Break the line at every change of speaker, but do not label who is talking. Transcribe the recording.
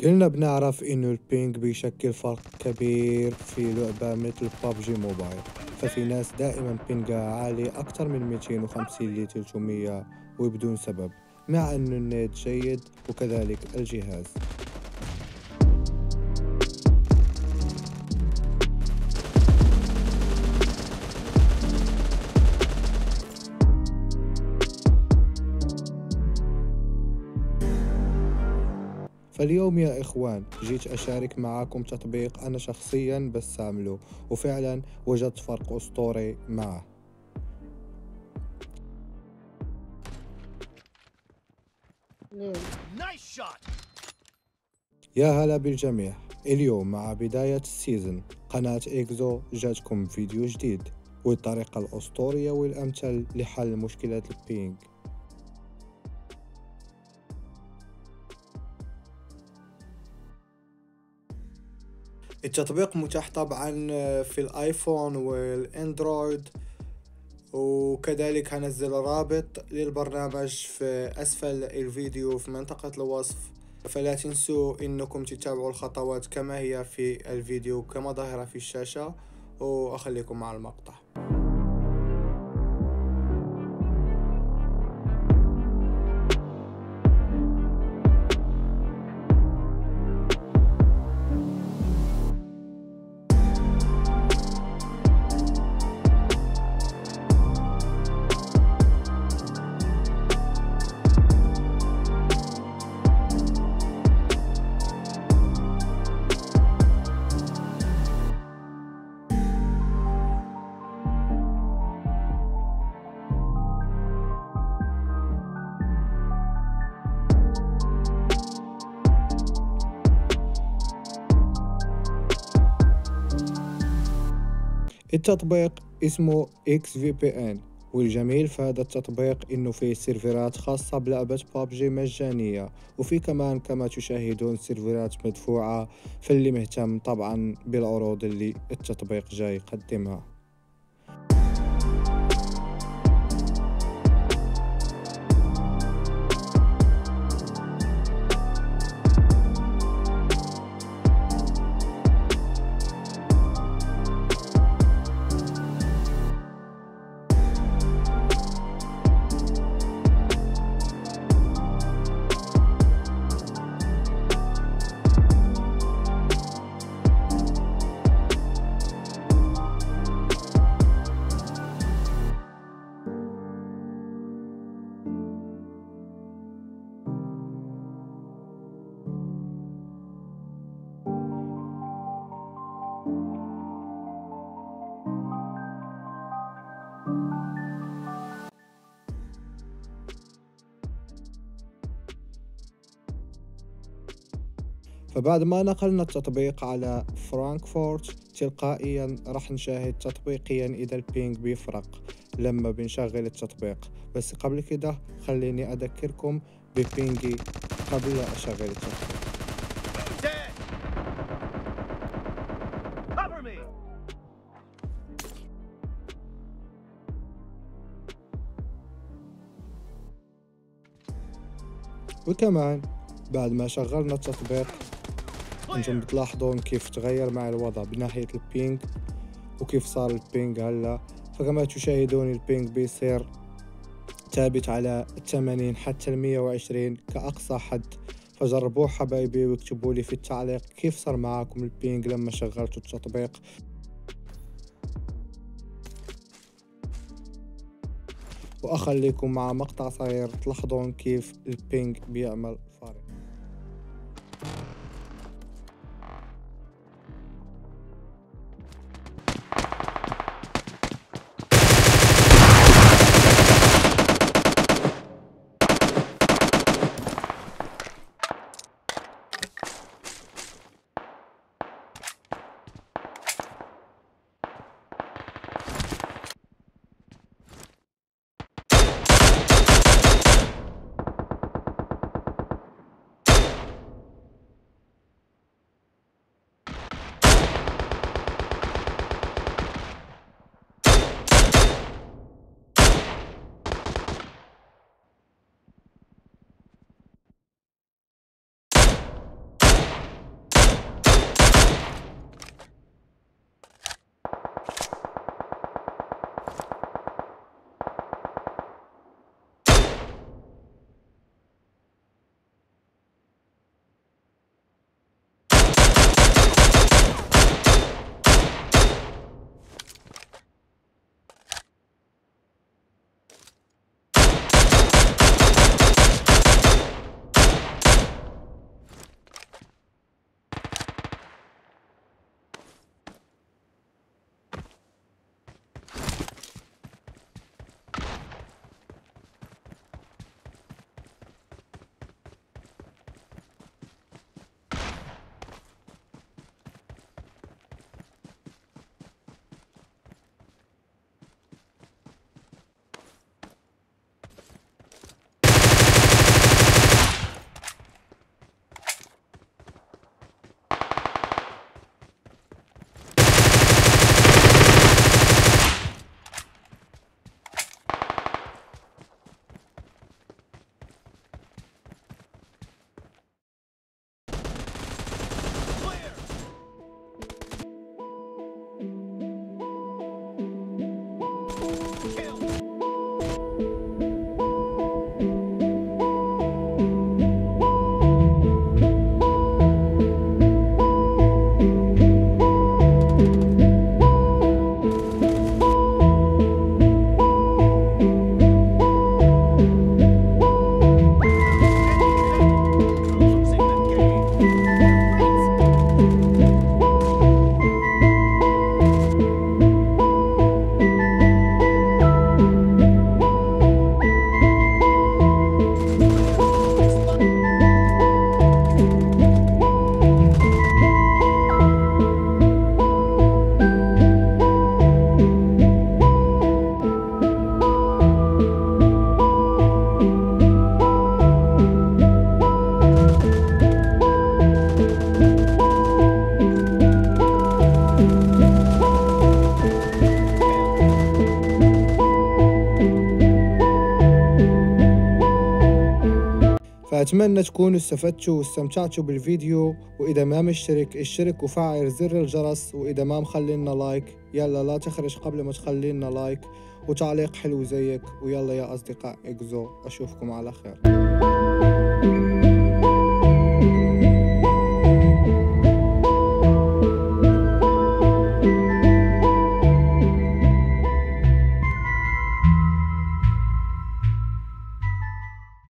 كلنا بنعرف إنه البينج بيشكل فرق كبير في لعبة مثل بابجي موبايل. ففي ناس دائما بينجها عالي أكثر من 250 ل 300 وبدون سبب، مع أنه النت جيد وكذلك الجهاز. فاليوم يا إخوان جيت أشارك معاكم تطبيق أنا شخصيا بستعمله وفعلا وجدت فرق أسطوري معه. يا هلا بالجميع. اليوم مع بداية السيزن قناة إكزو جاتكم فيديو جديد والطريقة الأسطورية والأمثل لحل مشكلة البينج. التطبيق متاح طبعا في الايفون والاندرويد، وكذلك هنزل رابط للبرنامج في اسفل الفيديو في منطقة الوصف، فلا تنسوا انكم تتابعوا الخطوات كما هي في الفيديو كما ظاهرة في الشاشة، واخليكم مع المقطع. التطبيق اسمه XVPN، والجميل في هذا التطبيق انه فيه سيرفرات خاصة بلعبة بابجي مجانية، وفي كمان كما تشاهدون سيرفرات مدفوعة، فاللي مهتم طبعا بالعروض اللي التطبيق جاي يقدمها. فبعد ما نقلنا التطبيق على فرانكفورت تلقائيا راح نشاهد تطبيقيا إذا البينج بيفرق لما بنشغل التطبيق. بس قبل كده خليني أذكركم ببينجي قبل أشغل التطبيق. وكمان بعد ما شغلنا التطبيق انتم بتلاحظون كيف تغير مع الوضع بناحية البينج وكيف صار البينج هلا. فكما تشاهدون البينج بيصير ثابت على 80 حتى 120 كأقصى حد. فجربوه حبايبي واكتبوا لي في التعليق كيف صار معاكم البينج لما شغلتوا التطبيق. وأخليكم مع مقطع صغير تلاحظون كيف البينج بيعمل فارق. فأتمنى تكونوا استفدتوا واستمتعتوا بالفيديو، وإذا ما مشترك اشترك وفعل زر الجرس، وإذا ما مخلينا لايك يلا لا تخرج قبل ما تخلينا لايك وتعليق حلو زيك. ويلا يا أصدقاء إكزو، أشوفكم على خير.